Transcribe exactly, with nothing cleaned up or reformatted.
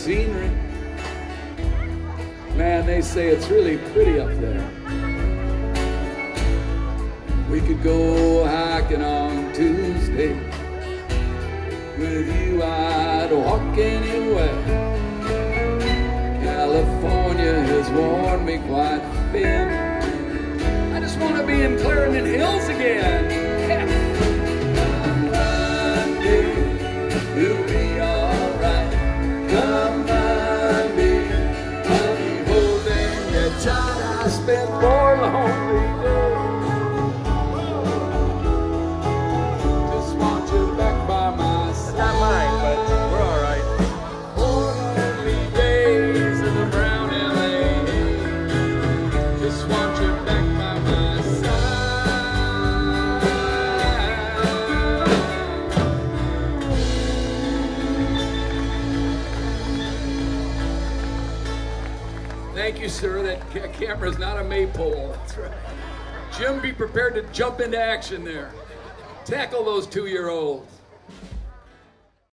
scenery. Man, they say it's really pretty up there. We could go hiking on Tuesday. With you I'd walk anywhere. California has worn me quite thin. I just want to be in Clarendon Hills again. Yeah. Monday, you'll be alright. Come Monday, I'll be holding you tight. I spent four lonely days. Just want you back by my side. It's not mine, but we're all right. Four lonely days in the brown L A. Just want you back by my side. Thank you, sir. That ca- camera's not a maypole. That's right. Jim, be prepared to jump into action there. Tackle those two-year-olds.